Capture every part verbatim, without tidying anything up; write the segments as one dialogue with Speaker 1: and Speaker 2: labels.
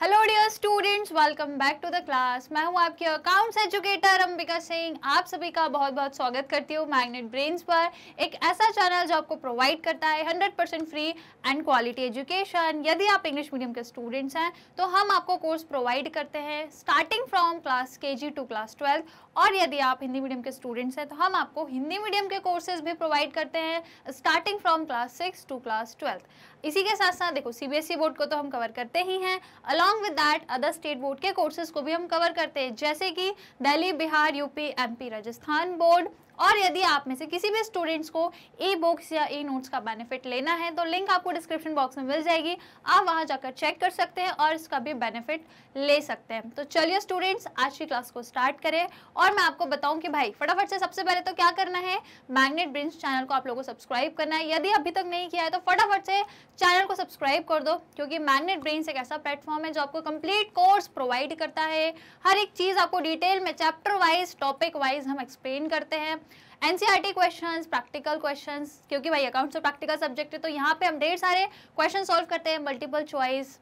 Speaker 1: Hello dear students, welcome back to the class. मैं हूं आपकी अकाउंट्स एजुकेटर अंबिका सिंह। आप सभी का बहुत बहुत स्वागत करती हूं मैग्नेट ब्रेन्स पर, एक ऐसा चैनल जो आपको प्रोवाइड करता है hundred percent free and quality education. यदि आप इंग्लिश मीडियम के स्टूडेंट्स हैं तो हम आपको कोर्स प्रोवाइड करते हैं स्टार्टिंग फ्रॉम क्लास के जी टू क्लास ट्वेल्थ, और यदि आप हिंदी मीडियम के स्टूडेंट्स हैं तो हम आपको हिंदी मीडियम के कोर्सेज भी प्रोवाइड करते हैं starting from class six to class twelfth. इसी के साथ साथ देखो सीबीएसई बोर्ड को तो हम कवर करते ही हैं, along with that other state board के कोर्सेज को भी हम कवर करते हैं, जैसे कि Delhi, Bihar, UP, MP, Rajasthan board. और यदि आप में से किसी भी स्टूडेंट्स को ई बुक्स या ई नोट्स का बेनिफिट लेना है तो लिंक आपको डिस्क्रिप्शन बॉक्स में मिल जाएगी, आप वहां जाकर चेक कर सकते हैं और इसका भी बेनिफिट ले सकते हैं। तो चलिए स्टूडेंट्स, आज की क्लास को स्टार्ट करें और मैं आपको बताऊं कि भाई फटाफट से सबसे पहले तो क्या करना है, मैग्नेट ब्रेन्स चैनल को आप लोगों को सब्सक्राइब करना है। यदि अभी तक नहीं किया है तो फटाफट से चैनल को सब्सक्राइब कर दो, क्योंकि मैग्नेट ब्रेन्स एक ऐसा प्लेटफॉर्म है जो आपको कंप्लीट कोर्स प्रोवाइड करता है। हर एक चीज आपको डिटेल में चैप्टर वाइज, टॉपिक वाइज हम एक्सप्लेन करते हैं। एनसीईआरटी क्वेश्चंस, प्रैक्टिकल क्वेश्चंस, क्योंकि भाई अकाउंट्स और प्रैक्टिकल सब्जेक्ट है तो यहाँ पे हम ढेर सारे क्वेश्चन सॉल्व करते हैं, multiple choice,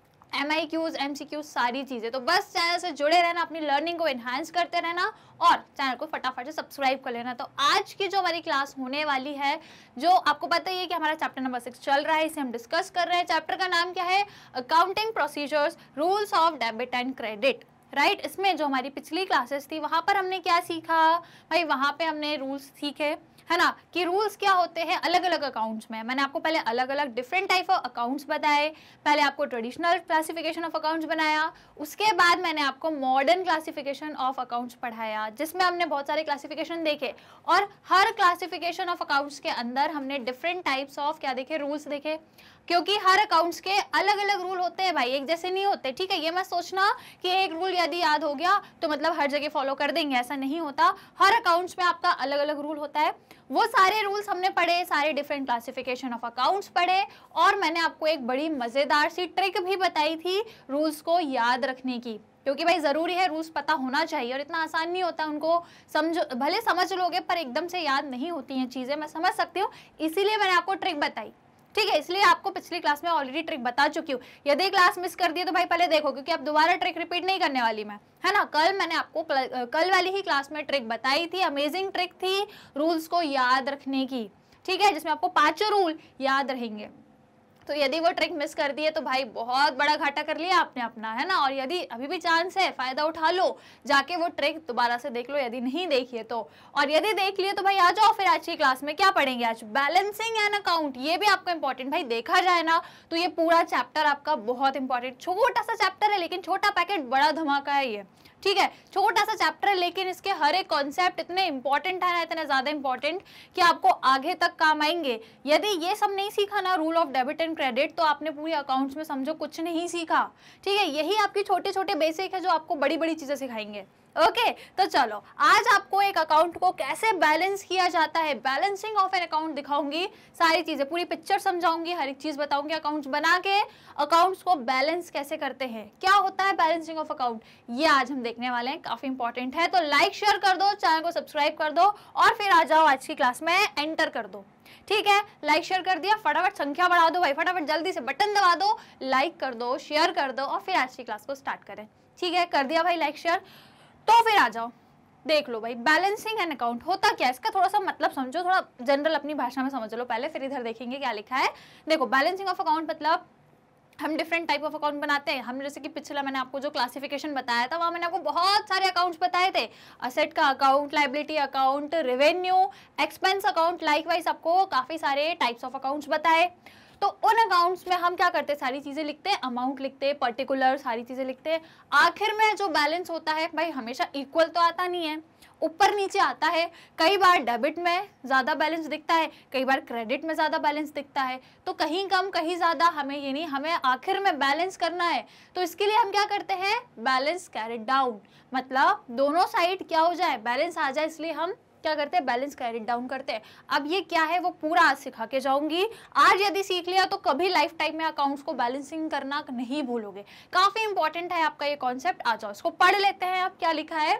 Speaker 1: M I Qs, M C Qs, सारी चीजें। तो बस चैनल से जुड़े रहना, अपनी लर्निंग को एनहांस करते रहना और चैनल को फटाफट से सब्सक्राइब कर लेना। तो आज की जो हमारी क्लास होने वाली है, जो आपको पता ही है कि हमारा चैप्टर नंबर सिक्स चल रहा है, इसे हम डिस्कस कर रहे हैं। चैप्टर का नाम क्या है? Accounting procedures, rules of debit and credit. Right right? इसमें जो हमारी पिछली क्लासेस थी वहां पर हमने क्या सीखा भाई? वहां पे हमने रूल्स सीखे, है ना, कि रूल्स क्या होते हैं अलग अलग अकाउंट्स में। मैंने आपको पहले अलग अलग डिफरेंट टाइप ऑफ अकाउंट्स बताए, पहले आपको ट्रेडिशनल क्लासिफिकेशन ऑफ अकाउंट्स बनाया, उसके बाद मैंने आपको मॉडर्न क्लासिफिकेशन ऑफ अकाउंट्स पढ़ाया, जिसमें हमने बहुत सारे क्लासिफिकेशन देखे और हर क्लासिफिकेशन ऑफ अकाउंट्स के अंदर हमने डिफरेंट टाइप्स ऑफ क्या देखे, रूल्स देखे, क्योंकि हर अकाउंट्स के अलग अलग रूल होते हैं भाई, एक जैसे नहीं होते। ठीक है, ये मत सोचना कि एक रूल यदि याद हो गया तो मतलब हर जगह फॉलो कर देंगे, ऐसा नहीं होता। हर अकाउंट्स में आपका अलग अलग रूल होता है। वो सारे रूल्स हमने पढ़े, सारे डिफरेंट क्लासिफिकेशन ऑफ अकाउंट्स पढ़े, और मैंने आपको एक बड़ी मजेदार सी ट्रिक भी बताई थी रूल्स को याद रखने की, क्योंकि भाई जरूरी है, रूल्स पता होना चाहिए और इतना आसान नहीं होता उनको समझो, भले समझ लोगे पर एकदम से याद नहीं होती हैं चीजें, मैं समझ सकती हूँ, इसीलिए मैंने आपको ट्रिक बताई। ठीक है, इसलिए आपको पिछली क्लास में ऑलरेडी ट्रिक बता चुकी हूँ। यदि क्लास मिस कर दी तो भाई पहले देखो, क्योंकि अब दोबारा ट्रिक रिपीट नहीं करने वाली मैं, है ना। कल मैंने आपको कल वाली ही क्लास में ट्रिक बताई थी, अमेजिंग ट्रिक थी रूल्स को याद रखने की। ठीक है, जिसमें आपको पांचों रूल याद रहेंगे। तो यदि वो ट्रिक मिस कर दी है तो भाई बहुत बड़ा घाटा कर लिया आपने अपना, है ना। और यदि अभी भी चांस है, फायदा उठा लो, जाके वो ट्रिक दोबारा से देख लो यदि नहीं देखी है तो। और यदि देख लिए तो भाई आ जाओ फिर आज की क्लास में। क्या पढ़ेंगे आज? Balancing and account. ये भी आपको इंपॉर्टेंट भाई, देखा जाए ना तो ये पूरा चैप्टर आपका बहुत इंपॉर्टेंट, छोटा सा चैप्टर है लेकिन छोटा पैकेट बड़ा धमाका है ये। ठीक है, छोटा सा चैप्टर है लेकिन इसके हर एक कॉन्सेप्ट इतने इंपॉर्टेंट है ना, इतने ज्यादा इंपॉर्टेंट कि आपको आगे तक काम आएंगे। यदि ये सब नहीं सीखा ना, rule of debit and credit, तो आपने पूरी अकाउंट्स में समझो कुछ नहीं सीखा। ठीक है, यही आपकी छोटे छोटे बेसिक है जो आपको बड़ी बड़ी चीजें सिखाएंगे। ओके okay, तो चलो आज आपको एक अकाउंट को कैसे बैलेंस किया जाता है, बैलेंसिंग ऑफ एन अकाउंट दिखाऊंगी, सारी चीजें, पूरी पिक्चर समझाऊंगी, हर एक चीज बताऊंगी, अकाउंट्स बना के अकाउंट्स को बैलेंस कैसे करते हैं, क्या होता है बैलेंसिंग ऑफ अकाउंट, ये आज हम देखने वाले हैं। काफी इंपॉर्टेंट है, तो लाइक शेयर कर दो, चैनल को सब्सक्राइब कर दो और फिर आ जाओ आज की क्लास में एंटर कर दो। ठीक है, लाइक शेयर कर दिया, फटाफट संख्या बढ़ा दो भाई, फटाफट जल्दी से बटन दबा दो, लाइक कर दो, शेयर कर दो और फिर आज की क्लास को स्टार्ट करें। ठीक है, कर दिया भाई लाइक शेयर, तो फिर आ जाओ देख लो भाई बैलेंसिंग एन अकाउंट होता क्या है, इसका थोड़ा सा मतलब समझो, थोड़ा जनरल अपनी भाषा में समझ लो पहले, फिर इधर देखेंगे क्या लिखा है। देखो बैलेंसिंग ऑफ अकाउंट मतलब हम डिफरेंट टाइप ऑफ अकाउंट बनाते हैं। हम जैसे कि पिछला मैंने आपको जो क्लासिफिकेशन बताया था वहां मैंने आपको बहुत सारे अकाउंट्स बताए थे, असेट का account, liability account, revenue, expense account, likewise आपको काफी सारे टाइप्स ऑफ अकाउंट्स बताए। तो उन अकाउंट्स में हम क्या करते हैं, सारी चीजें लिखते हैं, अमाउंट लिखते हैं, पर्टिकुलर सारी चीजें लिखते हैं। आखिर में जो बैलेंस होता है भाई हमेशा इक्वल तो आता नहीं है, ऊपर नीचे आता है। कई बार डेबिट में ज्यादा बैलेंस दिखता है, कई बार क्रेडिट में ज्यादा बैलेंस दिखता है, तो कहीं कम कहीं ज्यादा, हमें ये नहीं, हमें आखिर में बैलेंस करना है। तो इसके लिए हम क्या करते हैं, बैलेंस कैरिड डाउन, मतलब दोनों साइड क्या हो जाए, बैलेंस आ जाए, इसलिए हम क्या करते हैं, बैलेंस कैरिड डाउन करते हैं। अब ये क्या है वो पूरा आज सिखा के जाऊंगी। आज यदि सीख लिया तो कभी लाइफ टाइम में अकाउंट्स को बैलेंसिंग करना नहीं भूलोगे, काफी इंपॉर्टेंट है आपका ये कॉन्सेप्ट। आ जाओ इसको पढ़ लेते हैं। अब क्या लिखा है,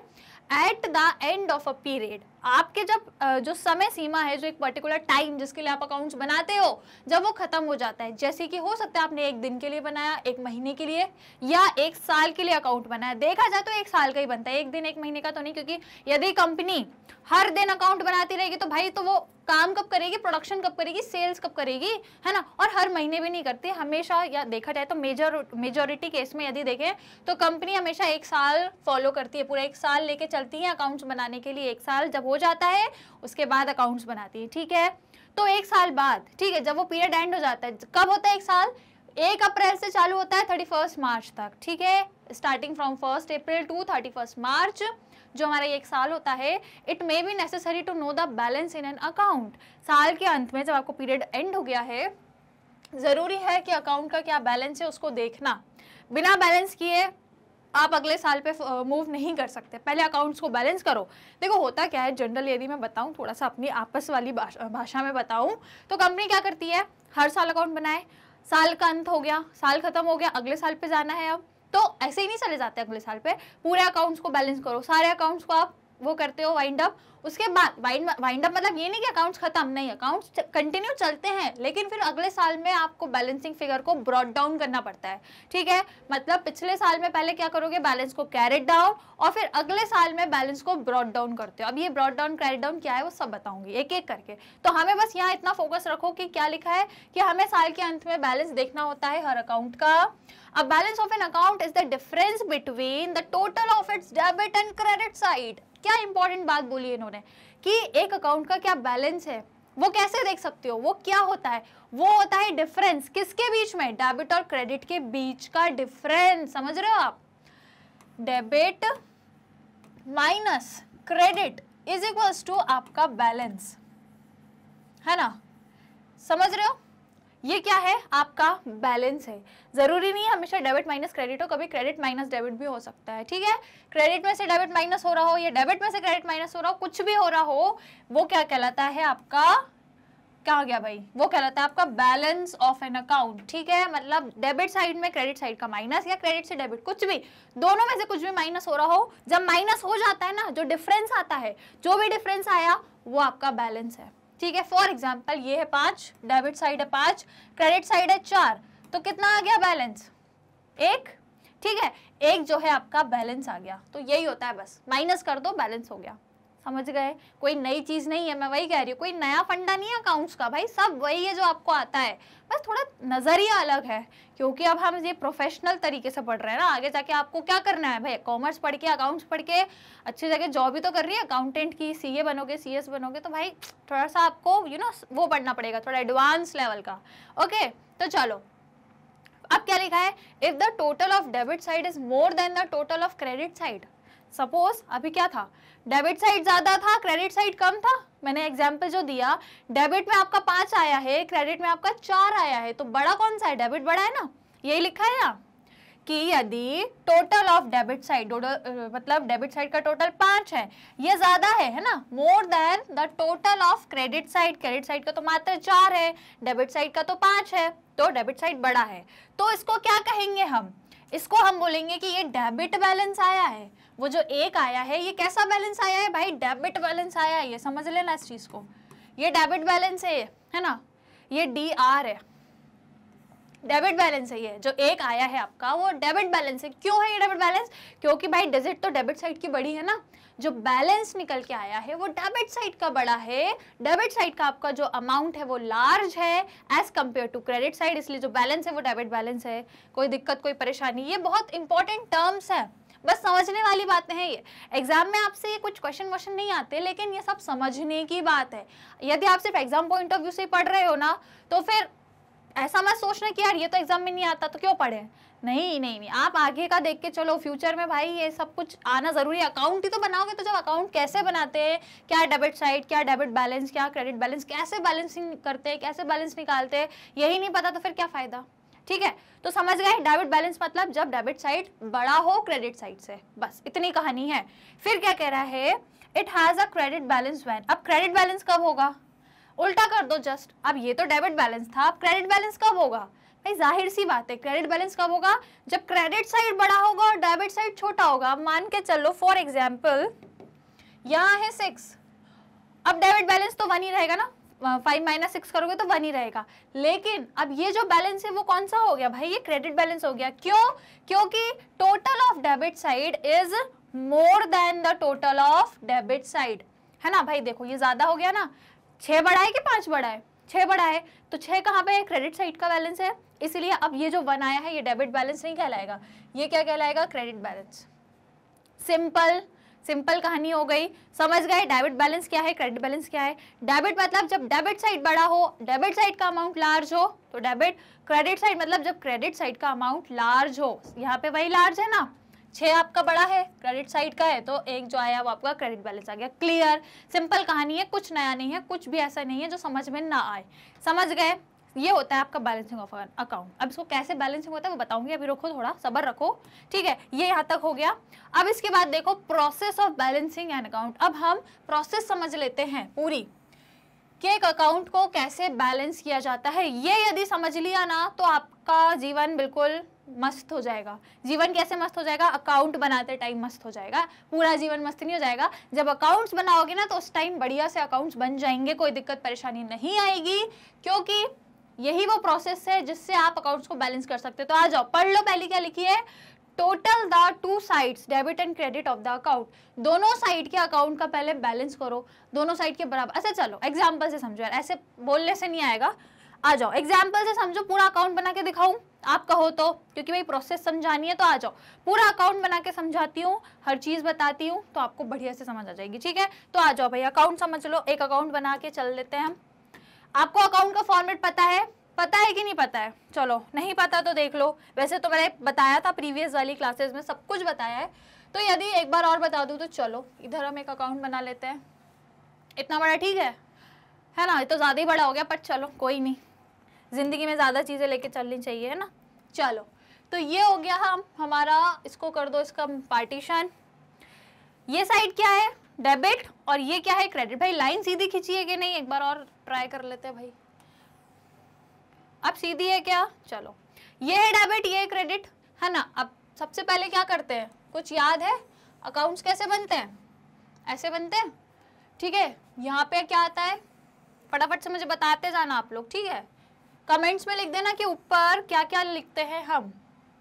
Speaker 1: at the end of a period, आपके जब जो समय सीमा है, जो एक पर्टिकुलर टाइम जिसके लिए आप अकाउंट्स बनाते हो, जब वो खत्म हो जाता है, जैसे कि हो सकता है आपने एक दिन के लिए बनाया, एक महीने के लिए या एक साल के लिए अकाउंट बनाया, देखा जाए तो एक साल का ही बनता है, एक दिन एक महीने का तो नहीं, क्योंकि यदि कंपनी हर दिन अकाउंट बनाती रहेगी तो भाई तो वो काम कब करेगी, प्रोडक्शन कब करेगी, सेल्स कब करेगी, है ना। और हर महीने भी नहीं करती हमेशा, या देखा जाए तो मेजर मेजोरिटी केस में यदि देखें तो कंपनी हमेशा एक साल फॉलो करती है, पूरा एक साल लेके चलती है अकाउंट्स बनाने के लिए। एक साल जब हो जाता है उसके बाद अकाउंट्स बनाती है, ठीक है। तो एक साल बाद, ठीक है, जब वो पीरियड एंड हो जाता है, कब होता है एक साल, एक अप्रैल से चालू होता है थर्टी फर्स्ट मार्च तक, ठीक है, starting from first April to thirty first March, जो हमारा एक साल होता है। It may be necessary to know the balance in an account, साल के अंत में जब आपको पीरियड एंड हो गया है, जरूरी है कि अकाउंट का क्या बैलेंस है उसको देखना। बिना बैलेंस किए आप अगले साल पे मूव नहीं कर सकते, पहले अकाउंट्स को बैलेंस करो। देखो होता क्या है जनरली, यदि मैं बताऊं थोड़ा सा अपनी आपस वाली भाषा में बताऊं, तो कंपनी क्या करती है, हर साल अकाउंट बनाए, साल का अंत हो गया, साल खत्म हो गया, अगले साल पे जाना है, अब तो ऐसे ही नहीं चले जाते अगले साल पे, पूरे अकाउंट्स को बैलेंस करो, सारे अकाउंट्स को आप वो करते हो वाइंड अप। उसके बाद वाइंड वाइंड अप मतलब ये नहीं कि अकाउंट्स खत्म, नहीं, अकाउंट्स कंटिन्यू चलते हैं, लेकिन फिर अगले साल में आपको बैलेंसिंग फिगर को ब्रॉट डाउन करना पड़ता है, ठीक है। मतलब पिछले साल में पहले क्या करोगे, बैलेंस को कैरेट डाउन, और फिर अगले साल में बैलेंस को ब्रॉट डाउन करते हो। अब ये ब्रॉट डाउन कैरेट डाउन क्या है वो सब बताऊंगी एक एक करके। तो हमें बस यहाँ इतना फोकस रखो कि क्या लिखा है कि हमें साल के अंत में बैलेंस देखना होता है हर अकाउंट का। अब balance of an account is the difference between the total of its debit and credit side. क्या इंपॉर्टेंट बात बोली इन्होंने कि एक अकाउंट का क्या बैलेंस है, वो कैसे देख सकते हो, वो क्या होता है, वो होता है डिफरेंस किसके बीच में, डेबिट और क्रेडिट के बीच का डिफरेंस। समझ रहे हो आप, debit minus credit is equals to आपका बैलेंस, है ना, समझ रहे हो, ये क्या है आपका बैलेंस है। जरूरी नहीं है हमेशा डेबिट माइनस क्रेडिट हो, कभी क्रेडिट माइनस डेबिट भी हो सकता है, ठीक है। क्रेडिट में से डेबिट माइनस हो रहा हो या डेबिट में से क्रेडिट माइनस हो रहा हो, कुछ भी हो रहा हो, वो क्या कहलाता है आपका, क्या हो गया भाई, वो कहलाता है आपका बैलेंस ऑफ एन अकाउंट, ठीक है। मतलब डेबिट साइड में क्रेडिट साइड का माइनस या क्रेडिट से डेबिट, कुछ भी, दोनों में से कुछ भी माइनस हो रहा हो, जब माइनस हो जाता है ना, जो डिफरेंस आता है, जो भी डिफरेंस आया वो आपका बैलेंस है, ठीक है। फॉर एग्जाम्पल ये है पांच, डेबिट साइड है पांच, क्रेडिट साइड है चार, तो कितना आ गया बैलेंस, एक, ठीक है, एक जो है आपका बैलेंस आ गया। तो यही होता है, बस माइनस कर दो बैलेंस हो गया, समझ गए। कोई नई चीज नहीं है, मैं वही कह रही हूँ, कोई नया फंडा नहीं है अकाउंट्स का भाई, सब वही है जो आपको आता है, बस थोड़ा नजरिया अलग है, क्योंकि अब हम ये प्रोफेशनल तरीके से पढ़ रहे हैं ना। आगे जाके आपको क्या करना है भाई, कॉमर्स पढ़ के, अकाउंट्स पढ़ के अच्छी जगह जॉब भी तो कर रही है, अकाउंटेंट की, सीए बनोगे, सीएस बनोगे, तो भाई थोड़ा सा आपको यू नो वो पढ़ना पड़ेगा, थोड़ा एडवांस लेवल का। ओके, तो चलो अब क्या लिखा है, if the total of debit side is more than the total of credit side. Suppose अभी क्या था, डेबिट साइड ज्यादा था, क्रेडिट साइड कम था। मैंने एग्जांपल जो दिया, डेबिट में आपका पांच आया है, क्रेडिट में आपका चार आया है, तो बड़ा कौन सा है, डेबिट बड़ा है ना, यही लिखा है ना कि यदि टोटल ऑफ डेबिट साइड, मतलब डेबिट साइड का टोटल पांच है, ये ज्यादा है है ना, more than the total of credit side, credit side का तो मात्र चार है, डेबिट साइड का तो पांच है, तो डेबिट साइड बड़ा है। तो इसको क्या कहेंगे हम, इसको हम बोलेंगे कि ये डेबिट बैलेंस आया है। वो जो एक आया है ये कैसा बैलेंस आया है भाई, डेबिट बैलेंस आया है, ये समझ लेना इस चीज को, ये डेबिट बैलेंस है, है ना, ये डी आर है, डेबिट बैलेंस है। ये जो एक आया है आपका वो डेबिट बैलेंस है। क्यों है ये डेबिट बैलेंस, क्योंकि भाई डिजिट तो डेबिट साइड की बड़ी है ना, जो बैलेंस निकल के आया है वो डेबिट साइड का बड़ा है, डेबिट साइड का आपका जो अमाउंट है वो लार्ज है as compare to credit side, इसलिए जो बैलेंस है वो डेबिट बैलेंस है। कोई दिक्कत, कोई परेशानी, ये बहुत इंपॉर्टेंट टर्म्स है, बस समझने वाली बातें हैं ये। एग्जाम में आपसे ये कुछ क्वेश्चन वोश्चन नहीं आते, लेकिन ये सब समझने की बात है। यदि आप सिर्फ एग्जाम पॉइंट ऑफ व्यू से पढ़ रहे हो ना, तो फिर ऐसा मत सोचना कि यार ये तो एग्जाम में नहीं आता तो क्यों पढ़े, नहीं नहीं नहीं, आप आगे का देख के चलो, फ्यूचर में भाई ये सब कुछ आना जरूरी है। अकाउंट ही तो बनाओगे, तो जब अकाउंट कैसे बनाते हैं, क्या डेबिट साइड, क्या डेबिट बैलेंस, क्या क्रेडिट बैलेंस, कैसे बैलेंसिंग करते हैं, कैसे बैलेंस निकालते हैं, यही नहीं पता तो फिर क्या फायदा, ठीक है। तो समझ गए, डेबिट बैलेंस मतलब जब डेबिट साइड बड़ा हो क्रेडिट साइड से, बस इतनी कहानी है। फिर क्या कह रहा है, it has a credit balance when, अब क्रेडिट बैलेंस कब होगा, उल्टा कर दो जस्ट, अब ये तो डेबिट बैलेंस था, अब क्रेडिट बैलेंस कब होगा भाई, जाहिर सी बात है क्रेडिट बैलेंस कब होगा, जब क्रेडिट साइड बड़ा होगा और डेबिट साइड छोटा होगा। अब मान के चलो फॉर एग्जाम्पल यहाँ है सिक्स, अब डेबिट बैलेंस तो वन ही रहेगा ना, फाइव माइनस सिक्स करोगे तो वन ही रहेगा, लेकिन अब ये जो बैलेंस है वो कौन सा हो गया भाई, ये क्रेडिट बैलेंस हो गया। क्यों? क्योंकि total of debit side is more than the total of debit side, है ना भाई। देखो ये ज्यादा हो गया ना, छह बड़ा है कि पांच बड़ा है, छह बड़ा है, तो छह कहाँ पे है, क्रेडिट साइड का बैलेंस है, इसलिए अब ये जो वन आया है ये डेबिट बैलेंस नहीं कहलाएगा, ये क्या कहलाएगा, क्रेडिट बैलेंस। सिंपल सिंपल कहानी हो गई, समझ गए डेबिट बैलेंस क्या है, क्रेडिट बैलेंस क्या है। डेबिट मतलब जब डेबिट साइड बड़ा हो, डेबिट साइड का अमाउंट लार्ज हो तो डेबिट, क्रेडिट साइड मतलब जब क्रेडिट साइड का अमाउंट लार्ज हो, यहाँ पे वही लार्ज है ना, छह आपका बड़ा है, क्रेडिट साइड का है, तो एक जो आया वो आपका क्रेडिट बैलेंस आ गया। क्लियर, सिंपल कहानी है, कुछ नया नहीं है, कुछ भी ऐसा नहीं है जो समझ में ना आए, समझ गए। ये होता है आपका बैलेंसिंग ऑफ अकाउंट। अब इसको कैसे बैलेंसिंग होता है वो बताऊंगी, अभी रुको, थोड़ा सब्र रखो, ठीक है। ये यहाँ तक हो गया। अब इसके बाद देखो process of balancing an account. अब हम प्रोसेस समझ लेते हैं पूरी, कि एक अकाउंट को कैसे बैलेंस किया जाता है। ये यदि समझ लिया ना तो आपका जीवन बिल्कुल मस्त हो जाएगा। जीवन कैसे मस्त हो जाएगा, अकाउंट बनाते टाइम मस्त हो जाएगा, पूरा जीवन मस्त नहीं हो जाएगा। जब अकाउंट्स बनाओगे ना तो उस टाइम बढ़िया से अकाउंट्स बन जाएंगे, कोई दिक्कत परेशानी नहीं आएगी, क्योंकि यही वो प्रोसेस है जिससे आप अकाउंट्स को बैलेंस कर सकते हो। तो आ जाओ पढ़ लो, पहले क्या लिखी है, total the two sides debit and credit of the account. दोनों साइड के अकाउंट का पहले बैलेंस करो, दोनों साइड के बराबर। अच्छा चलो एग्जाम्पल से समझो यार, ऐसे बोलने से नहीं आएगा, आ जाओ एग्जाम्पल से समझो। पूरा अकाउंट बना के दिखाऊं आप कहो तो, क्योंकि भाई प्रोसेस समझानी है, तो आ जाओ पूरा अकाउंट बना के समझाती हूँ, हर चीज बताती हूँ, तो आपको बढ़िया से समझ आ जाएगी, ठीक है। तो आ जाओ भाई अकाउंट समझ लो, एक अकाउंट बना के चल लेते हैं हम। आपको अकाउंट का फॉर्मेट पता है, पता है कि नहीं पता है, चलो नहीं पता तो देख लो, वैसे तो मैंने बताया था प्रीवियस वाली क्लासेस में, सब कुछ बताया है, तो यदि एक बार और बता दूं तो चलो इधर हम एक अकाउंट बना लेते हैं। इतना बड़ा ठीक है, है ना, ये तो ज़्यादा ही बड़ा हो गया, पर चलो कोई नहीं, जिंदगी में ज़्यादा चीज़ें लेके चलनी चाहिए, है ना। चलो तो ये हो गया हम हमारा, इसको कर दो इसका पार्टीशन। ये साइड क्या है, डेबिट, और ये क्या है, क्रेडिट। भाई लाइन सीधी खींची है कि नहीं, एक बार और ट्राई कर लेते हैं भाई, अब सीधी है क्या, चलो ये है डेबिट, ये है क्रेडिट, है ना। अब सबसे पहले क्या करते हैं, कुछ याद है, अकाउंट्स कैसे बनते हैं, ऐसे बनते हैं, ठीक है। यहाँ पे क्या आता है, फटाफट से मुझे बताते जाना आप लोग, ठीक है। कमेंट्स में लिख देना कि ऊपर क्या क्या लिखते हैं हम,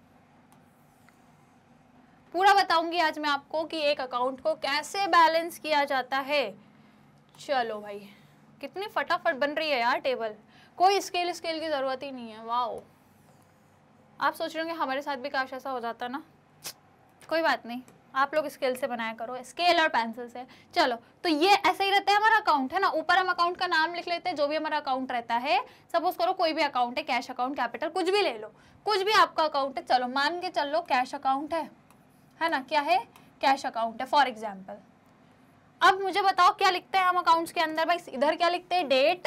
Speaker 1: पूरा बताऊंगी आज मैं आपको कि एक अकाउंट को कैसे बैलेंस किया जाता है। चलो भाई कितनी फटाफट बन रही है यार टेबल, कोई स्केल स्केल की जरूरत ही नहीं है। वाओ, आप सोच रहे होंगे हमारे साथ भी काश ऐसा हो जाता ना, कोई बात नहीं, आप लोग स्केल से बनाया करो, स्केल और पेंसिल से। चलो तो ये ऐसे ही रहता है हमारा अकाउंट, है ना। ऊपर हम अकाउंट का नाम लिख लेते हैं, जो भी हमारा अकाउंट रहता है, सपोज करो कोई भी अकाउंट है, कैश अकाउंट, कैपिटल, कुछ भी ले लो, कुछ भी आपका अकाउंट है, चलो मान के चलो कैश अकाउंट है, है ना, क्या है, कैश अकाउंट है फॉर एग्जाम्पल। अब मुझे बताओ क्या लिखते हैं हम अकाउंट्स के अंदर, भाई इधर क्या लिखते हैं, date,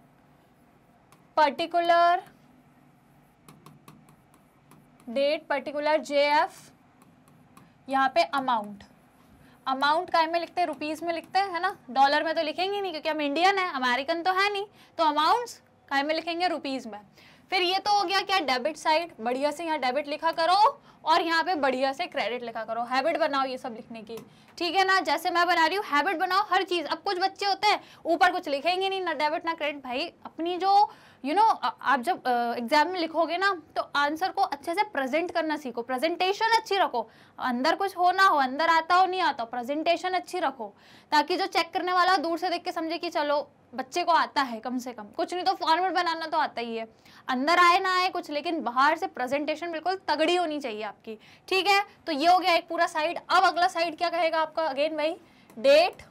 Speaker 1: particular date, particular J F, यहाँ पे अमाउंट, अमाउंट काय में लिखते हैं, रुपीस में लिखते हैं, है ना, डॉलर में तो लिखेंगे नहीं क्योंकि हम इंडियन है, अमेरिकन तो है नहीं, तो अमाउंट्स काय में लिखेंगे, रुपीस में। फिर ये तो हो गया क्या, डेबिट साइड, बढ़िया से यहाँ डेबिट लिखा करो और यहाँ पे बढ़िया से क्रेडिट लिखा करो, हैबिट बनाओ ये सब लिखने की, ठीक है ना, जैसे मैं बना रही हूँ, हैबिट बनाओ हर चीज। अब कुछ बच्चे होते हैं ऊपर कुछ लिखेंगे नहीं, ना डेबिट ना क्रेडिट। भाई अपनी जो यू you नो know, आप जब एग्जाम uh, में लिखोगे ना तो आंसर को अच्छे से प्रेजेंट करना सीखो, प्रेजेंटेशन अच्छी रखो, अंदर कुछ हो ना हो, अंदर आता हो नहीं आता हो, प्रेजेंटेशन अच्छी रखो, ताकि जो चेक करने वाला दूर से देख के समझे कि चलो बच्चे को आता है, कम से कम कुछ नहीं तो फॉर्मेट बनाना तो आता ही है, अंदर आए ना आए कुछ, लेकिन बाहर से प्रेजेंटेशन बिल्कुल तगड़ी होनी चाहिए आपकी, ठीक है। तो ये हो गया एक पूरा साइड। अब अगला साइड क्या कहेगा आपका, अगेन वही डेट,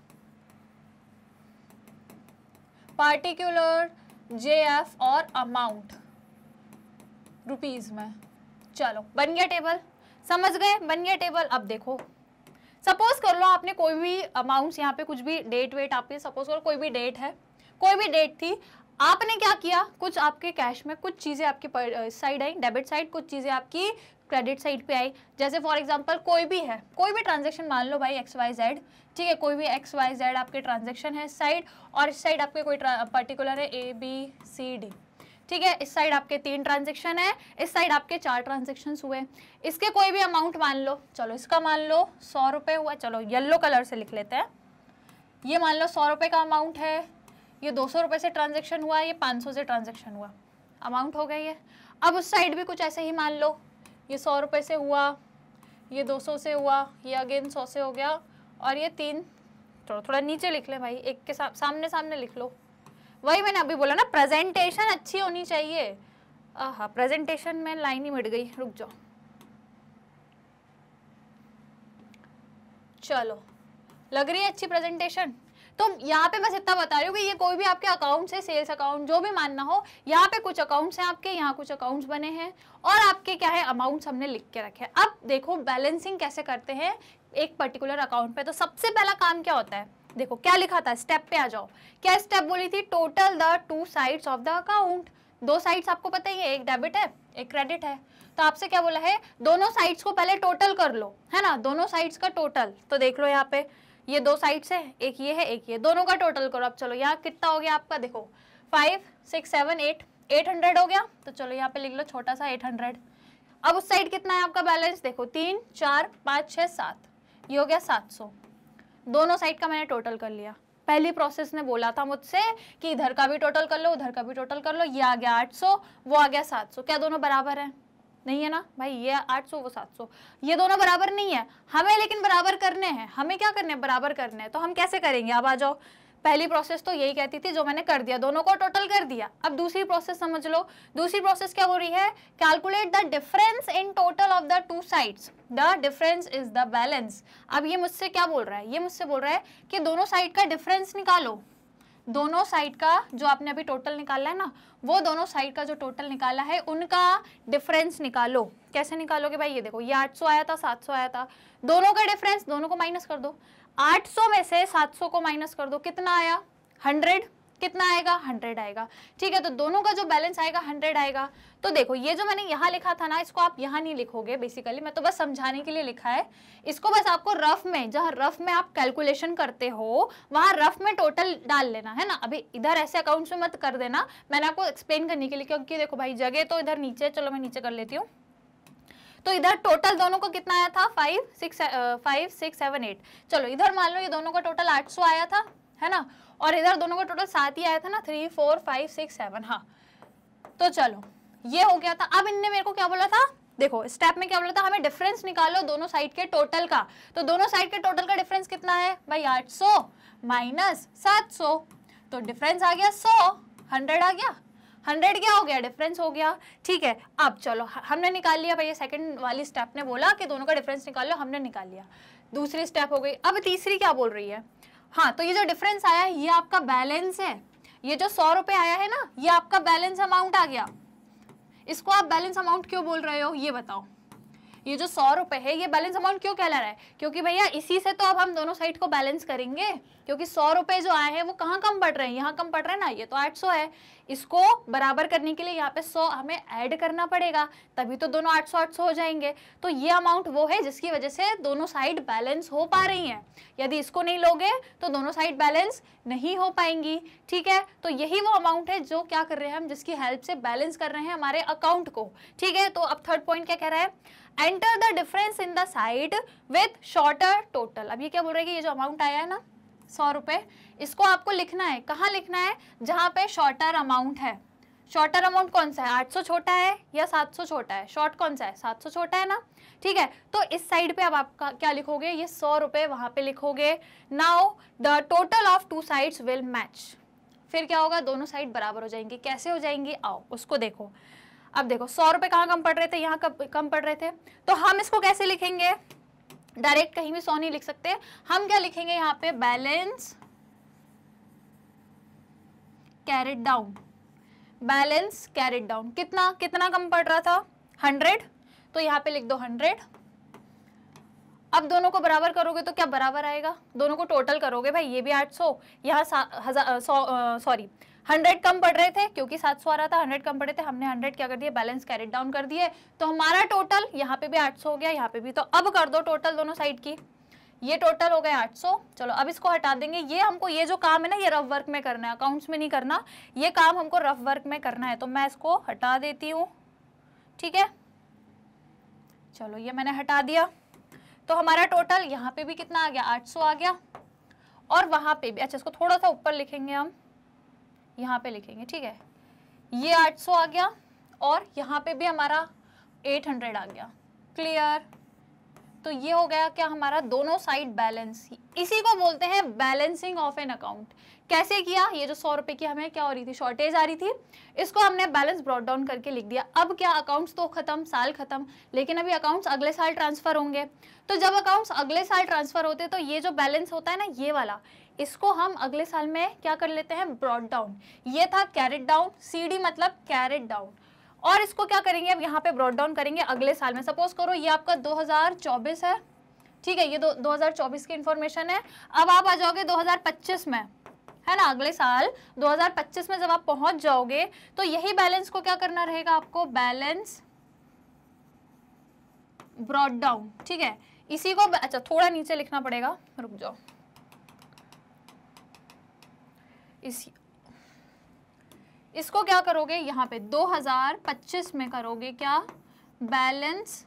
Speaker 1: पार्टिकुलर, जे एफ और अमाउंट रुपीज में। चलो बन गया टेबल, समझ गए, बन गया टेबल। अब देखो सपोज कर लो आपने कोई भी अमाउंट्स, यहाँ पे कुछ भी डेट वेट, आपके सपोज करो कोई भी डेट है, कोई भी डेट थी, आपने क्या किया, कुछ आपके कैश में कुछ चीजें आपकी साइड आई डेबिट साइड, कुछ चीजें आपकी क्रेडिट साइड पे आई। जैसे फॉर एग्जांपल कोई भी है, कोई भी ट्रांजैक्शन मान लो भाई एक्स वाई जेड, ठीक है, कोई भी एक्स वाई जेड आपके ट्रांजैक्शन है इस साइड, और इस साइड आपके कोई पर्टिकुलर है ए बी सी डी, ठीक है, इस साइड आपके तीन ट्रांजैक्शन है, इस साइड आपके चार ट्रांजैक्शन हुए, इसके कोई भी अमाउंट मान लो, चलो इसका मान लो सौ रुपये हुआ, चलो येलो कलर से लिख लेते हैं, ये मान लो सौ रुपये का अमाउंट है, ये दो सौ रुपये से ट्रांजेक्शन हुआ, ये पाँच सौ से ट्रांजेक्शन हुआ, अमाउंट हो गई है। अब उस साइड भी कुछ ऐसे ही मान लो, ये सौ रुपये से हुआ, ये दो सौ से हुआ, ये अगेन सौ से हो गया, और ये तीन, थोड़ा थोड़ा नीचे लिख ले भाई, एक के सा, सामने सामने लिख लो। वही मैंने अभी बोला ना, प्रेजेंटेशन अच्छी होनी चाहिए। हाँ, प्रेजेंटेशन में लाइन ही मिट गई, रुक जाओ। चलो, लग रही है अच्छी प्रेजेंटेशन। तो यहाँ पे बस इतना बता रही हूँ कि ये कोई भी आपके अकाउंट्स है, सेल्स अकाउंट जो भी मानना हो, यहाँ पे कुछ अकाउंट्स हैं आपके, यहाँ कुछ अकाउंट्स बने हैं, और आपके क्या है अमाउंट्स हमने लिख के रखे हैं। अब देखो बैलेंसिंग कैसे करते हैं एक पर्टिकुलर अकाउंट पे। तो सबसे पहला काम क्या होता है, देखो क्या लिखा था, स्टेप पे आ जाओ। क्या स्टेप बोली थी, total the two sides of the account. दो साइड्स आपको पता ही है, एक डेबिट है एक क्रेडिट है। तो आपसे क्या बोला है, दोनों साइड्स को पहले टोटल कर लो, है ना, दोनों साइड्स का टोटल। तो देख लो यहाँ पे ये दो साइड्स है, एक ये है एक ये, दोनों का टोटल करो। अब चलो यहाँ कितना हो गया आपका, देखो five six seven eight, eight hundred हो गया। तो चलो यहाँ पे लिख लो छोटा सा एट हंड्रेड। अब उस साइड कितना है आपका बैलेंस, देखो तीन चार पाँच छः सात, ये हो गया सात सौ। दोनों साइड का मैंने टोटल कर लिया। पहली प्रोसेस ने बोला था मुझसे कि इधर का भी टोटल कर लो, उधर का भी टोटल कर लो। ये आ गया आठ सौ, वो आ गया सात सौ। क्या दोनों बराबर हैं, नहीं है ना भाई, ये आठ सौ वो सात सौ, ये दोनों बराबर नहीं है। हमें लेकिन बराबर करने हैं, हमें क्या करने हैं, बराबर करने हैं। तो हम कैसे करेंगे, अब आ जाओ। पहली प्रोसेस तो यही कहती थी, जो मैंने कर दिया, दोनों को टोटल कर दिया। अब दूसरी प्रोसेस समझ लो। दूसरी प्रोसेस क्या हो रही है, calculate the difference in total of the two sides, the difference is the balance. अब ये मुझसे क्या बोल रहा है, ये मुझसे बोल रहा है कि दोनों साइड का डिफरेंस निकालो। दोनों साइड का जो आपने अभी टोटल निकाला है ना, वो दोनों साइड का जो टोटल निकाला है उनका डिफरेंस निकालो। कैसे निकालोगे भाई, ये देखो ये आठ सौ आया था, सात सौ आया था, दोनों का डिफरेंस, दोनों को माइनस कर दो। आठ सौ में से सात सौ को माइनस कर दो, कितना आया, हंड्रेड। कितना आएगा, हंड्रेड आएगा। ठीक है, तो दोनों का जो बैलेंस आएगा हंड्रेड आएगा। तो देखो ये जो मैंने यहाँ लिखा था ना, इसको आप यहाँ नहीं लिखोगे, बेसिकली मैं तो बस समझाने के लिए लिखा है। इसको बस आपको रफ में, जहाँ रफ में आप कैलकुलेशन करते हो वहाँ रफ में टोटल डाल लेना है ना। अभी इधर ऐसे अकाउंट्स में मत कर देना, मैंने आपको एक्सप्लेन करने के लिए, क्योंकि देखो भाई जगह तो इधर नीचे, चलो मैं नीचे कर लेती हूँ। तो इधर टोटल दोनों को कितना आया था, five six five six seven eight. चलो इधर मान लो ये दोनों का टोटल आठ सौ आया था, है ना, और इधर दोनों का टोटल सात ही आया था ना, three four five six seven. हाँ, तो चलो ये हो गया था। अब इनने मेरे को क्या बोला था, देखो स्टेप में क्या बोला था, हमें डिफरेंस निकालो दोनों साइड के टोटल का। तो दोनों साइड के टोटल का डिफरेंस कितना है भाई, आठ सौ माइनस सात सौ, तो डिफरेंस आ गया सौ, हंड्रेड आ गया, हंड्रेड क्या हो गया, डिफरेंस हो गया। ठीक है, अब चलो हमने निकाल लिया भाई, ये सेकंड वाली स्टेप ने बोला कि दोनों का डिफरेंस निकाल लो, हमने निकाल लिया। दूसरी स्टेप हो गई। अब तीसरी क्या बोल रही है, हाँ, तो ये जो डिफरेंस आया है ये आपका बैलेंस है। ये जो सौ रुपए आया है ना, ये आपका बैलेंस अमाउंट आ गया। इसको आप बैलेंस अमाउंट क्यों बोल रहे हो, ये बताओ। ये जो सौ रुपए है ये बैलेंस अमाउंट क्यों कहला रहा है, क्योंकि भैया इसी से तो अब हम दोनों साइड को बैलेंस करेंगे। क्योंकि सौ रुपए जो आए हैं वो कहाँ कम पड़ रहे हैं, यहाँ कम पड़ रहे हैं ना, ये तो आठ सौ है। इसको बराबर करने के लिए यहाँ पे सौ हमें ऐड करना पड़ेगा, तभी तो दोनों आठ सौ आठ सौ हो जाएंगे। तो ये अमाउंट वो है जिसकी वजह से दोनों साइड बैलेंस हो पा रही हैं। यदि इसको नहीं लोगे तो दोनों साइड बैलेंस नहीं हो पाएंगी। ठीक है, तो यही वो अमाउंट है जो क्या कर रहे हैं हम, जिसकी हेल्प से बैलेंस कर रहे हैं हमारे अकाउंट को। ठीक है, तो अब थर्ड पॉइंट क्या कह रहा है, enter the difference in the side with shorter total. अब ये क्या बोल रहे हैं कि ये जो अमाउंट आया है ना सौ रुपए, इसको आपको लिखना है, कहाँ लिखना है, जहाँ पे शॉर्टर अमाउंट है। शॉर्टर अमाउंट कौन सा है, आठ सौ छोटा है या सात सौ छोटा है, शॉर्ट कौन सा है, सात सौ छोटा है ना। ठीक है, तो इस साइड पे अब आपका क्या लिखोगे, ये सौ रुपए वहां पे लिखोगे। Now the total of two sides will match. फिर क्या होगा, दोनों साइड बराबर हो जाएंगी। कैसे हो जाएंगी, आओ उसको देखो। अब देखो सौ रुपए कहाँ कम पड़ रहे थे, यहाँ कम पड़ रहे थे, तो हम इसको कैसे लिखेंगे, डायरेक्ट कहीं भी सौ नहीं लिख सकते। हम क्या लिखेंगे यहाँ पे, balance carried down, balance carried down. कितना कितना कम पड़ रहा था, हंड्रेड, तो यहाँ पे लिख दो हंड्रेड। अब दोनों को बराबर करोगे तो क्या बराबर आएगा, दोनों को टोटल करोगे भाई, ये भी आठ सौ, यहाँ हजार सॉरी हंड्रेड कम पड़ रहे थे क्योंकि सात सौ आ रहा था, हंड्रेड कम पड़े थे, हमने हंड्रेड क्या कर दिया, बैलेंस कैरिड डाउन कर दिए। तो हमारा टोटल यहाँ पे भी आठ सौ हो गया, यहाँ पे भी। तो अब कर दो टोटल दोनों साइड की, ये टोटल हो गए आठ सौ। चलो अब इसको हटा देंगे। ये हमको ये जो काम है ना, ये रफ वर्क में करना है, अकाउंट्स में नहीं करना, ये काम हमको रफ वर्क में करना है। तो मैं इसको हटा देती हूँ। ठीक है, चलो ये मैंने हटा दिया। तो हमारा टोटल यहाँ पे भी कितना आ गया, आठ सौ आ गया, और वहां पे भी, अच्छा इसको थोड़ा सा ऊपर लिखेंगे हम, यहाँ पे लिखेंगे, ठीक है, ये आठ सौ आ गया और यहाँ पे भी हमारा आठ सौ आ गया। क्लियर? तो ये हो गया क्या हमारा दोनों साइड बैलेंस। इसी को बोलते हैं बैलेंसिंग ऑफ एन अकाउंट। कैसे किया? ये जो सौ रुपए की हमें क्या हो रही थी, शॉर्टेज आ रही थी, इसको हमने बैलेंस ब्रॉट डाउन करके लिख दिया। अब क्या, अकाउंट्स तो खत्म, साल खत्म, लेकिन अभी अकाउंट्स अगले साल ट्रांसफर होंगे। तो जब अकाउंट्स अगले साल ट्रांसफर होते तो ये जो बैलेंस होता है ना, ये वाला, इसको हम अगले साल में क्या कर लेते हैं, ब्रॉट डाउन। ये था कैरेट डाउन, सीडी मतलब कैरेट डाउन, और इसको क्या करेंगे अब यहाँ पे ब्रॉट डाउन करेंगे अगले साल में। सपोज करो ये आपका दो हज़ार चौबीस है, ठीक है, ये दो, दो हज़ार चौबीस की इंफॉर्मेशन है। अब आप आ जाओगे दो हज़ार पच्चीस में, है ना, अगले साल दो हज़ार पच्चीस में जब आप पहुंच जाओगे तो यही बैलेंस को क्या करना रहेगा आपको, बैलेंस ब्रॉट डाउन, ठीक है। इसी को, अच्छा थोड़ा नीचे लिखना पड़ेगा, रुक जाओ, इसी इसको क्या करोगे यहाँ पे दो हज़ार पच्चीस में करोगे क्या, बैलेंस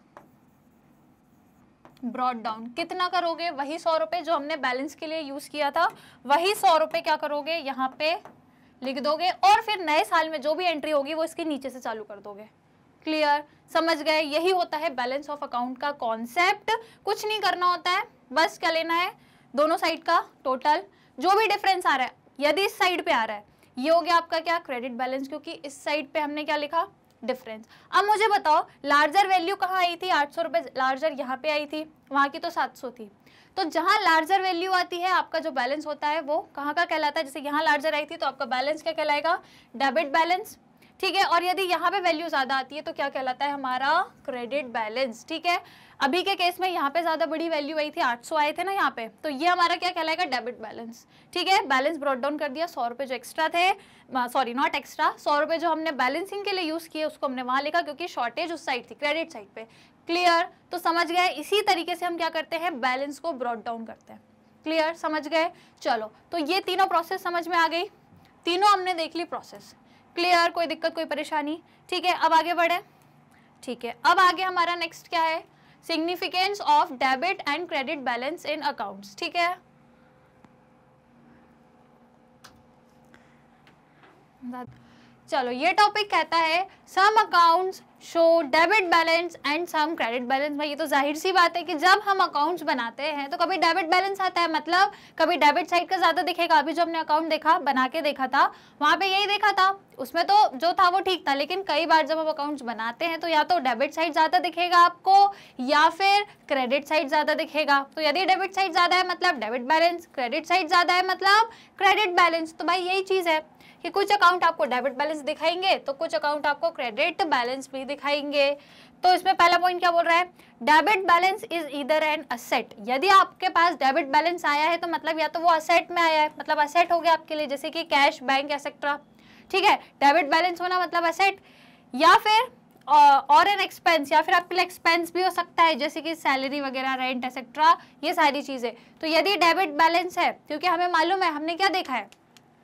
Speaker 1: ब्रॉट डाउन। कितना करोगे, वही सौ रुपए जो हमने बैलेंस के लिए यूज किया था, वही सौ रुपए क्या करोगे यहाँ पे लिख दोगे, और फिर नए साल में जो भी एंट्री होगी वो इसके नीचे से चालू कर दोगे। क्लियर? समझ गए? यही होता है बैलेंस ऑफ अकाउंट का कॉन्सेप्ट। कुछ नहीं करना होता है, बस क्या लेना है, दोनों साइड का टोटल, जो भी डिफरेंस आ रहा है, यदि इस साइड पे आ रहा है, ये हो गया आपका क्या, क्रेडिट बैलेंस, क्योंकि इस साइड पे हमने क्या लिखा, डिफरेंस। अब मुझे बताओ लार्जर वैल्यू कहाँ आई थी, आठ सौ रुपए लार्जर यहाँ पे आई थी, वहां की तो सात सौ थी। तो जहां लार्जर वैल्यू आती है आपका जो बैलेंस होता है वो कहाँ का कहलाता है, जैसे यहाँ लार्जर आई थी तो आपका बैलेंस क्या कहलाएगा, डेबिट बैलेंस, ठीक है। और यदि यहाँ पे वैल्यू ज्यादा आती है तो क्या कहलाता है, हमारा क्रेडिट बैलेंस, ठीक है। अभी के केस में यहाँ पे ज्यादा बड़ी वैल्यू आई थी, आठ सौ आए थे ना यहाँ पे, तो ये हमारा क्या कहलाएगा, डेबिट बैलेंस, ठीक है। बैलेंस ब्रॉट डाउन कर दिया, सौ रुपए जो एक्स्ट्रा थे, सॉरी नॉट एक्स्ट्रा, सौ रुपए जो हमने बैलेंसिंग के लिए यूज किए उसको हमने वहां लिखा, क्योंकि शॉर्टेज उस साइड थी, क्रेडिट साइड पे। क्लियर? तो समझ गए, इसी तरीके से हम क्या करते हैं, बैलेंस को ब्रॉट डाउन करते हैं। क्लियर? समझ गए? चलो, तो ये तीनों प्रोसेस समझ में आ गई, तीनों हमने देख ली प्रोसेस। क्लियर? कोई दिक्कत, कोई परेशानी? ठीक है, अब आगे बढ़े। ठीक है, अब आगे हमारा नेक्स्ट क्या है, significance of debit and credit balance in accounts, ठीक है। चलो, ये टॉपिक कहता है some accounts show debit balance and some credit balance. भाई ये तो जाहिर सी बात है कि जब हम अकाउंट्स बनाते हैं तो कभी डेबिट बैलेंस आता है, मतलब कभी डेबिट साइड का ज्यादा दिखेगा। अभी जो हमने अकाउंट देखा, बना के देखा था, वहां पे यही देखा था, उसमें तो जो था वो ठीक था, लेकिन कई बार जब हम अकाउंट्स बनाते हैं तो या तो डेबिट साइड ज्यादा दिखेगा आपको या फिर क्रेडिट साइड ज्यादा दिखेगा। तो यदि डेबिट साइड ज्यादा है मतलब डेबिट बैलेंस, क्रेडिट साइड ज्यादा है मतलब क्रेडिट बैलेंस। तो भाई यही चीज है कि कुछ अकाउंट आपको डेबिट बैलेंस दिखाएंगे तो कुछ अकाउंट आपको क्रेडिट बैलेंस भी दिखाएंगे। तो इसमें पहला पॉइंट क्या बोल रहा है, debit balance is either an asset. यदि आपके पास डेबिट बैलेंस आया है तो मतलब या तो वो असेट में आया है, मतलब असेट हो गया आपके लिए, जैसे कि कैश, बैंक एक्सेट्रा, ठीक है। डेबिट बैलेंस होना मतलब असेट, या फिर और एन एक्सपेंस, या फिर आपके लिए एक्सपेंस भी हो सकता है, जैसे कि सैलरी वगैरह, रेंट एक्सेट्रा, ये सारी चीजें। तो यदि डेबिट बैलेंस है, क्योंकि हमें मालूम है, हमने क्या देखा है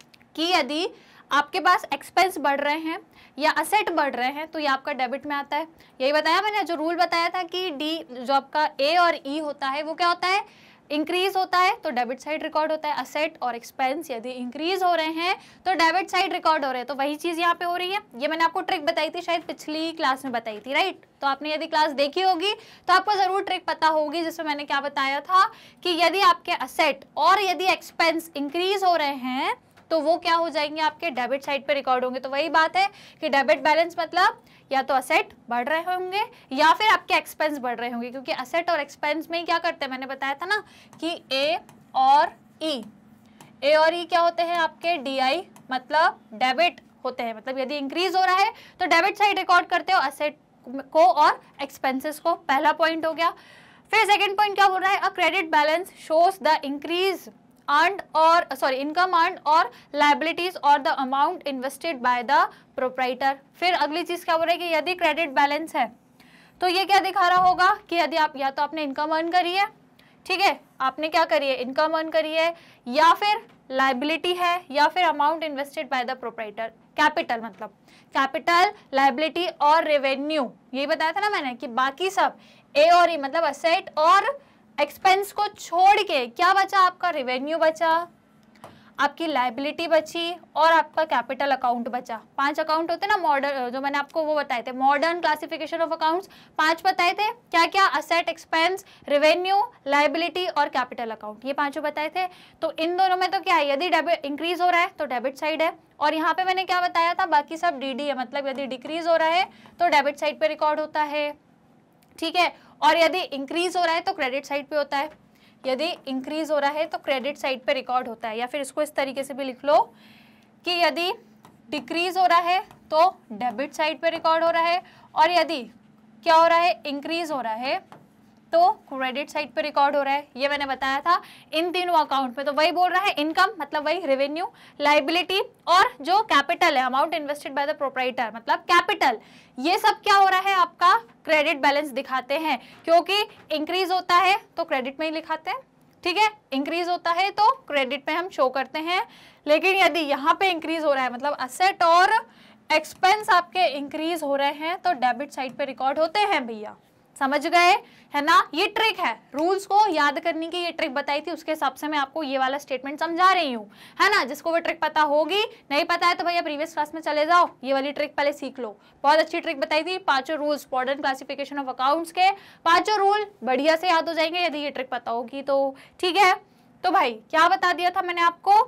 Speaker 1: कि यदि आपके पास एक्सपेंस बढ़ रहे हैं या असेट बढ़ रहे हैं तो ये आपका डेबिट में आता है। यही बताया मैंने, जो रूल बताया था कि डी जो आपका ए और ई होता है वो क्या होता है, इंक्रीज होता है तो डेबिट साइड रिकॉर्ड होता है। असेट और एक्सपेंस यदि इंक्रीज हो रहे हैं तो डेबिट साइड रिकॉर्ड हो रहे हैं। तो वही चीज यहाँ पे हो रही है। ये मैंने आपको ट्रिक बताई थी, शायद पिछली क्लास में बताई थी, राइट। तो आपने यदि क्लास देखी होगी तो आपको जरूर ट्रिक पता होगी, जिसमें मैंने क्या बताया था कि यदि आपके असेट और यदि एक्सपेंस इंक्रीज हो रहे हैं तो वो क्या हो जाएंगे, आपके डेबिट साइड पे रिकॉर्ड होंगे। तो वही बात है कि डेबिट बैलेंस मतलब या तो असेट बढ़ रहे होंगे या फिर आपके एक्सपेंस बढ़ रहे होंगे, क्योंकि असेट और एक्सपेंस में ही क्या करते हैं, मैंने बताया था ना कि ए और ई, ए और ई क्या होते हैं आपके, डी आई मतलब डेबिट होते हैं। मतलब यदि इंक्रीज हो रहा है तो डेबिट साइड रिकॉर्ड करते हो असेट को और एक्सपेंसेस को। पहला पॉइंट हो गया। फिर सेकेंड पॉइंट क्या बोल रहा है, a credit balance shows the increase earned और सॉरी इनकम earned और liabilities और the amount invested by the proprietor। फिर अगली चीज क्या बोल रहा है कि यदि क्रेडिट बैलेंस है तो ये क्या दिखा रहा होगा कि यदि आप या तो आपने इनकम अर्न करी है, ठीक है, आपने क्या करी है, इनकम अर्न करी है, या फिर लाइबिलिटी है, या फिर amount invested by the proprietor. Capital मतलब कैपिटल, लाइबिलिटी और रेवेन्यू, यही बताया था ना मैंने कि बाकी सब ए और ई मतलब असेट और एक्सपेंस को छोड़ के क्या बचा आपका, रेवेन्यू बचा, आपकी लाइबिलिटी बची और आपका कैपिटल अकाउंट बचा। पांच अकाउंट होते हैं ना मॉडर्न, जो मैंने आपको वो बताए थे, मॉडर्न क्लासिफिकेशन ऑफ अकाउंट्स, पांच बताए थे, क्या क्या, असेट, एक्सपेंस, रेवेन्यू, लाइबिलिटी और कैपिटल अकाउंट, ये पांचों बताए थे। तो इन दोनों में तो क्या है, यदि डेबिट इंक्रीज हो रहा है तो डेबिट साइड है, और यहाँ पे मैंने क्या बताया था, बाकी सब डी डी है, मतलब यदि डिक्रीज हो रहा है तो डेबिट साइड पे रिकॉर्ड होता है, ठीक है, और यदि इंक्रीज हो रहा है तो क्रेडिट साइड पे होता है। यदि इंक्रीज हो रहा है तो क्रेडिट साइड पे रिकॉर्ड होता है, या फिर इसको इस तरीके से भी लिख लो कि यदि डिक्रीज हो रहा है तो डेबिट साइड पे रिकॉर्ड हो रहा है, और यदि क्या हो रहा है, इंक्रीज हो रहा है तो क्रेडिट साइड पे रिकॉर्ड हो रहा है। ये मैंने बताया था इन तीनों अकाउंट में। तो वही बोल रहा है, इनकम मतलब वही रेवेन्यू, लाइबिलिटी और जो कैपिटल है, amount invested by the proprietor मतलब कैपिटल, ये सब क्या हो रहा है, आपका क्रेडिट बैलेंस दिखाते हैं, क्योंकि इंक्रीज होता है तो क्रेडिट में ही लिखाते हैं, ठीक है, इंक्रीज होता है तो क्रेडिट में हम शो करते हैं। लेकिन यदि यहाँ पे इंक्रीज हो रहा है, मतलब असेट और एक्सपेंस आपके इंक्रीज हो रहे हैं, तो डेबिट साइड पे रिकॉर्ड होते हैं भैया, समझ गए, है ना। ये ट्रिक है, रूल्स को याद करने की ये ट्रिक बताई थी, उसके हिसाब से मैं आपको ये वाला स्टेटमेंट समझा रही हूँ, है ना। जिसको वो ट्रिक पता होगी, नहीं पता है तो भैया प्रीवियस क्लास में चले जाओ, ये वाली ट्रिक पहले सीख लो। बहुत अच्छी ट्रिक बताई थी, पांचों rules modern classification of accounts के, पांचों रूल बढ़िया से याद हो जाएंगे यदि ये ट्रिक पता होगी तो, ठीक है। तो भाई क्या बता दिया था मैंने आपको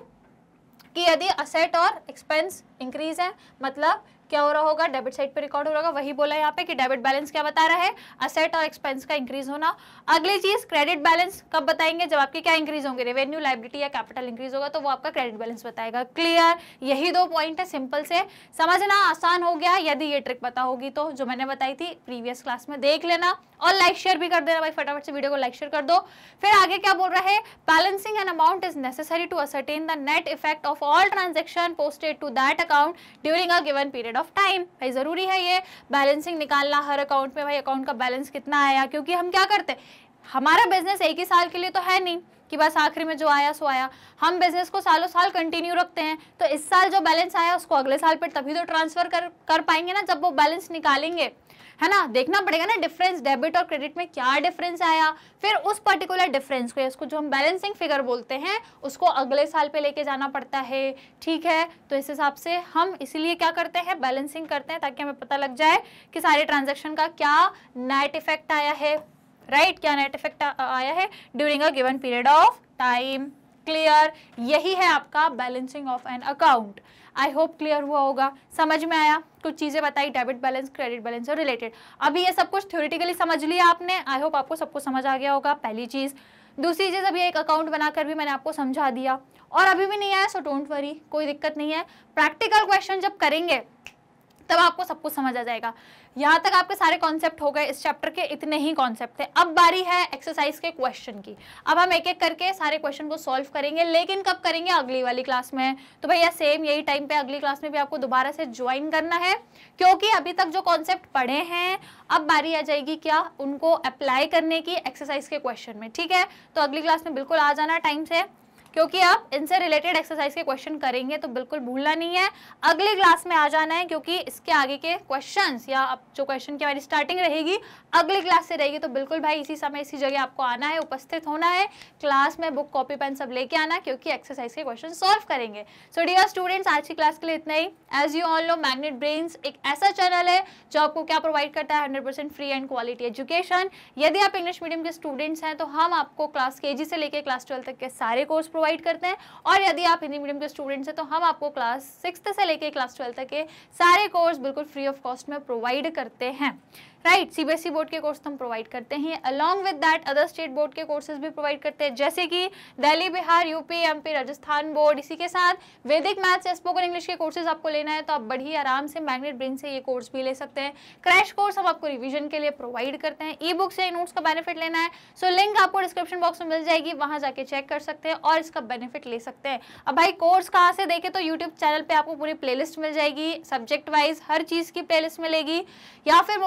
Speaker 1: कि यदि असेट और एक्सपेंस इंक्रीज है, मतलब क्या हो रहा होगा, डेबिट साइड पे रिकॉर्ड हो रहा होगा। वही बोला यहाँ पे कि डेबिट बैलेंस क्या बता रहा है, असेट और एक्सपेंस का इंक्रीज होना। अगली चीज क्रेडिट बैलेंस कब बताएंगे, जब आपके क्या इंक्रीज होंगे, रेवेन्यू, लाइबिलिटी या कैपिटल इंक्रीज होगा, तो वो आपका क्रेडिट बैलेंस बताएगा। क्लियर, यही दो पॉइंट है, सिंपल से समझना आसान हो गया यदि ये ट्रिक पता होगी तो, जो मैंने बताई थी प्रीवियस क्लास में, देख लेना और लाइक शेयर भी कर देना भाई, फटाफट से वीडियो को लाइक शेयर कर दो। फिर आगे क्या बोल रहा है, balancing an amount is necessary to ascertain the net effect of all transaction posted to that account during a given period of time. भाई जरूरी है ये बैलेंसिंग निकालना हर अकाउंट में, भाई अकाउंट का बैलेंस कितना आया, क्योंकि हम क्या करते हैं, हमारा बिजनेस एक ही साल के लिए तो है नहीं कि बस आखिरी में जो आया सो आया, हम बिजनेस को सालों साल कंटिन्यू रखते हैं। तो इस साल जो बैलेंस आया उसको अगले साल पर तभी तो ट्रांसफर कर कर पाएंगे ना, जब वो बैलेंस निकालेंगे, है ना। देखना पड़ेगा ना डिफरेंस, डेबिट और क्रेडिट में क्या डिफरेंस आया, फिर उस पर्टिकुलर डिफरेंस को, इसको जो हम बैलेंसिंग फिगर बोलते हैं, उसको अगले साल पे लेके जाना पड़ता है, ठीक है। तो इस हिसाब से हम इसीलिए क्या करते हैं, बैलेंसिंग करते हैं, ताकि हमें पता लग जाए कि सारे ट्रांजेक्शन का क्या नेट इफेक्ट आया है, राइट right? क्या नेट इफेक्ट आया है during a given period of time. Clear, यही है आपका balancing of an account. I hope clear हुआ होगा, समझ में आया। कुछ चीजें बताई डेबिट बैलेंस, क्रेडिट बैलेंस और रिलेटेड। अभी ये सब कुछ थ्योरेटिकली समझ लिया आपने, आई होप आपको सब कुछ समझ आ गया होगा, पहली चीज। दूसरी चीज, अभी एक अकाउंट बनाकर भी मैंने आपको समझा दिया, और अभी भी नहीं आया सो डोंट वरी, कोई दिक्कत नहीं है। प्रैक्टिकल क्वेश्चन जब करेंगे तब आपको सब कुछ समझ आ जाएगा। यहाँ तक आपके सारे कॉन्सेप्ट हो गए, इस चैप्टर के इतने ही कॉन्सेप्ट थे। अब बारी है एक्सरसाइज के क्वेश्चन की। अब हम एक एक करके सारे क्वेश्चन को सॉल्व करेंगे, लेकिन कब करेंगे, अगली वाली क्लास में। तो भैया सेम यही टाइम पे अगली क्लास में भी आपको दोबारा से ज्वाइन करना है, क्योंकि अभी तक जो कॉन्सेप्ट पढ़े हैं अब बारी आ जाएगी क्या, उनको अप्लाई करने की एक्सरसाइज के क्वेश्चन में, ठीक है। तो अगली क्लास में बिल्कुल आ जाना टाइम से, क्योंकि आप इनसे रिलेटेड एक्सरसाइज के क्वेश्चन करेंगे, तो बिल्कुल भूलना नहीं है, अगली क्लास में आ जाना है, क्योंकि इसके आगे के क्वेश्चंस या अब जो क्वेश्चन की हमारी स्टार्टिंग रहेगी अगली क्लास से रहेगी। तो बिल्कुल भाई इसी समय इसी जगह आपको आना है, उपस्थित होना है क्लास में, बुक कॉपी पेन सब लेके आना, क्योंकि एक्सरसाइज के क्वेश्चन सॉल्व करेंगे। सो डियर स्टूडेंट्स, आज की क्लास के लिए इतना ही। As you all know, magnet brains एक ऐसा चैनल है जो आपको क्या प्रोवाइड करता है, hundred percent free and quality education. यदि आप इंग्लिश मीडियम के स्टूडेंट्स हैं तो हम आपको क्लास के जी से लेकर क्लास ट्वेल्थ तक के सारे कोर्स प्रोवाइड करते हैं, और यदि आप हिंदी मीडियम के स्टूडेंट्स हैं तो हम आपको क्लास सिक्स्थ से लेकर क्लास ट्वेल्थ तक के सारे कोर्स बिल्कुल फ्री ऑफ कॉस्ट में प्रोवाइड करते हैं, राइट। सीबीएसई बोर्ड के कोर्स हम प्रोवाइड करते हैं, along with that other state board के कोर्सेज भी प्रोवाइड करते हैं, जैसे कि Delhi, Bihar, UP, MP, Rajasthan board. इसी के साथ वैदिक मैथ्स या स्पोकन इंग्लिश के कोर्सेज आपको लेना है तो आप बड़ी आराम से मैग्नेट ब्रेन से ये कोर्स भी ले सकते हैं। क्रैश कोर्स हम आपको रिवीजन के लिए प्रोवाइड करते हैं। ई बुक्स या नोट्स का बेनिफिट लेना है सो लिंक आपको डिस्क्रिप्शन बॉक्स में मिल जाएगी, वहां जाके चेक कर सकते हैं और इसका बेनिफिट ले सकते हैं। अब भाई कोर्स कहाँ से देखे, तो यूट्यूब चैनल पे आपको पूरी प्लेलिस्ट मिल जाएगी, सब्जेक्ट वाइज हर चीज की प्लेलिस्ट मिलेगी, या फिर मोबाइल एप्लीकेशन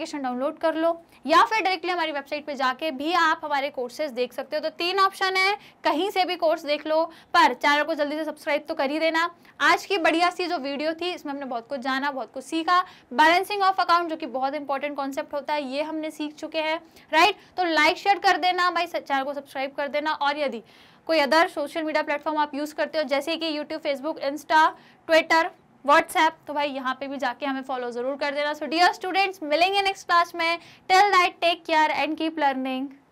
Speaker 1: एप्लीकेशन डाउनलोड कर लो, या फिर डायरेक्टली हमारी वेबसाइट पे जाके भी आप हमारे कोर्सेज देख सकते हो। तो तीन ऑप्शन है, कहीं से भी कोर्स देख लो, पर चैनल को जल्दी से सब्सक्राइब तो कर ही देना। आज की बढ़िया सी जो वीडियो थी इसमें हमने बहुत कुछ जाना, बहुत कुछ सीखा। बैलेंसिंग ऑफ अकाउंट जो कि बहुत इंपॉर्टेंट कॉन्सेप्ट होता है, ये हमने सीख चुके हैं, राइट। तो लाइक शेयर कर देना भाई, चैनल को सब्सक्राइब कर देना। और यदि कोई अदर सोशल मीडिया प्लेटफॉर्म आप यूज करते हो जैसे कि YouTube, Facebook, Insta, Twitter, WhatsApp, तो भाई यहाँ पे भी जाके हमें फॉलो जरूर कर देना। सो डियर स्टूडेंट्स, मिलेंगे नेक्स्ट क्लास में। Till that take care and keep learning.